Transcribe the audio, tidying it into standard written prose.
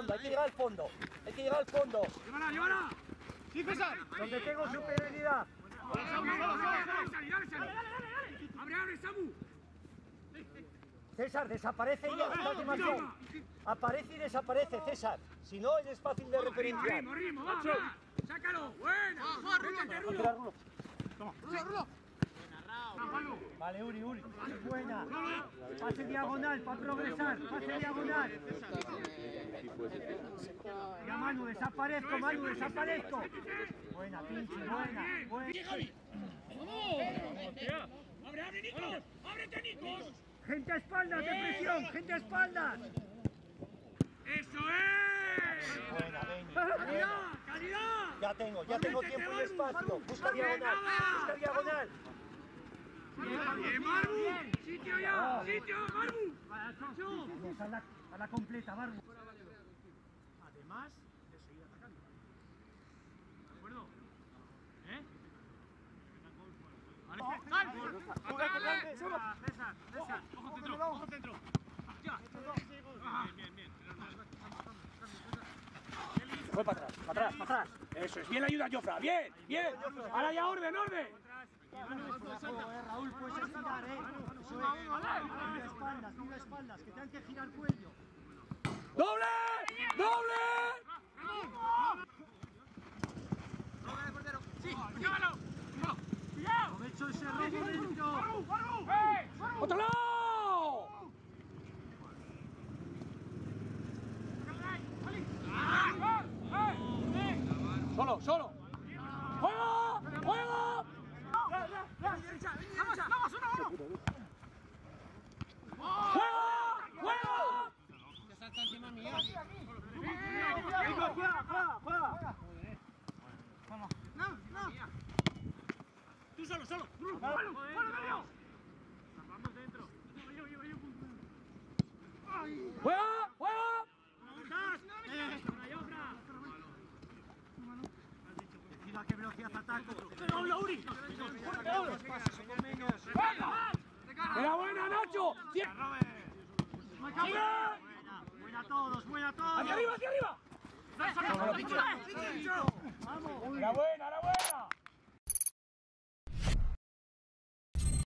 fondo, hay que llegar al fondo. Hay que llegar al fondo. ¡Llévala, llévala! ¡Sí, César! Donde tengo superioridad. ¡Dale! ¡Abre, Samu! César, desaparece ya. Aparece y desaparece, César. Si no, es fácil de referenciar. ¡Ritmo, va! ¡Sácalo! ¡Buena! ¡Vete, Rulo! Toma, Rulo. Vale, Uri. Buena. Pase diagonal para progresar. Pase diagonal. Ya, Manu, desaparezco. Buena, pinche, buena. ¡Abre, Nicos! ¡Ábrete, Nicos! Gente a espaldas, depresión. Gente a espaldas. ¡Eso es! Buena, Beni. ¡Calidad! Ya tengo tiempo y espacio. Busca diagonal. ¡Bien, Marbu! ¡Sitio ya! ¡Sitio, Marbu! A la completa, Marbu. Además de seguir atacando. ¿De acuerdo? César, ojo centro. Ya. Bien. Voy para atrás. Eso es, bien la ayuda, Jofra, bien. Ahora ya orden. Raúl, puedes estirar, Eso es. Mira espaldas, que tengan que girar cuello. ¡Doble! ¡Sí! ¡Llévalo! ¡Cuidado! Aprovecho ese robo dentro. ¡Otro lado! ¡Solo! ¡Juega! ¡Vamos, uno! ¡Juega! Que salta encima mía. Juega. No. Tú solo. ¡Fuera! ¡Vamos dentro! ¡Juega! Decida que velocidad ataco. ¡Uri! ¡Era buena, Nacho! Buena a todos. ¡Hacia arriba! ¡Vamos! ¡Era buena!